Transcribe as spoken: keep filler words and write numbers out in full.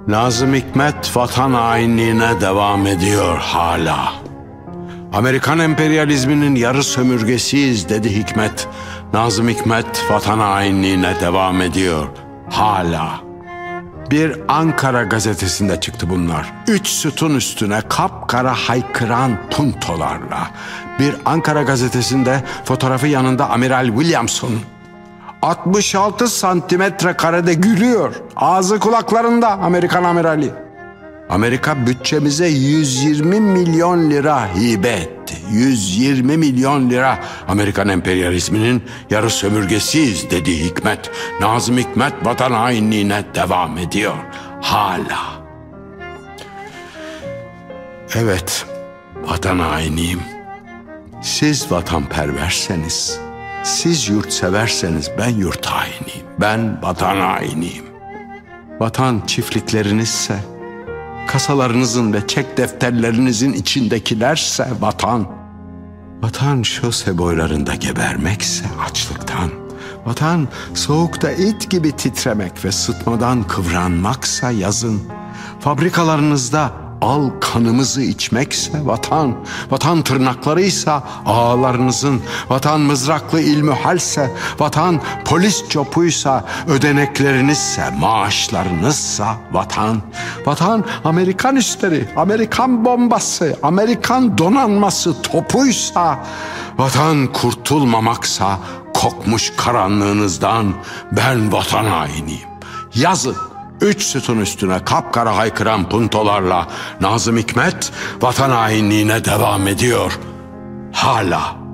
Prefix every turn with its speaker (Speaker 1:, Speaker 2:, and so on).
Speaker 1: Nazım Hikmet vatan hainliğine devam ediyor hala. Amerikan emperyalizminin yarı sömürgesiyiz dedi Hikmet. Nazım Hikmet vatan hainliğine devam ediyor hala. Bir Ankara gazetesinde çıktı bunlar. Üç sütun üstüne kapkara haykıran puntolarla. Bir Ankara gazetesinde fotoğrafı yanında Amiral Williamson. altmış altı santimetre karede gülüyor. Ağzı kulaklarında Amerikan amirali. Amerika bütçemize yüz yirmi milyon lira hibe etti. yüz yirmi milyon lira. Amerikan emperyalizminin yarı sömürgesiyiz dedi Hikmet. Nazım Hikmet vatan hainliğine devam ediyor hala. Evet, vatan hainiyim. Siz vatanperverseniz, siz yurtseverseniz ben yurt hainiyim. Ben vatan hainiyim. Vatan çiftliklerinizse, kasalarınızın ve çek defterlerinizin içindekilerse vatan. Vatan şose boylarında gebermekse açlıktan. Vatan soğukta it gibi titremek ve sıtmadan kıvranmaksa yazın. Fabrikalarınızda al kanımızı içmekse vatan, vatan tırnaklarıysa ağalarınızın, vatan mızraklı ilmühalse, vatan polis copuysa, ödeneklerinizse, maaşlarınızsa vatan, vatan Amerikan üsleri, Amerikan bombası, Amerikan donanması topuysa, vatan kurtulmamaksa kokmuş karanlığınızdan ben vatan hainiyim. Yazın. Üç sütun üstüne kapkara haykıran puntolarla Nazım Hikmet vatan hainliğine devam ediyor hala.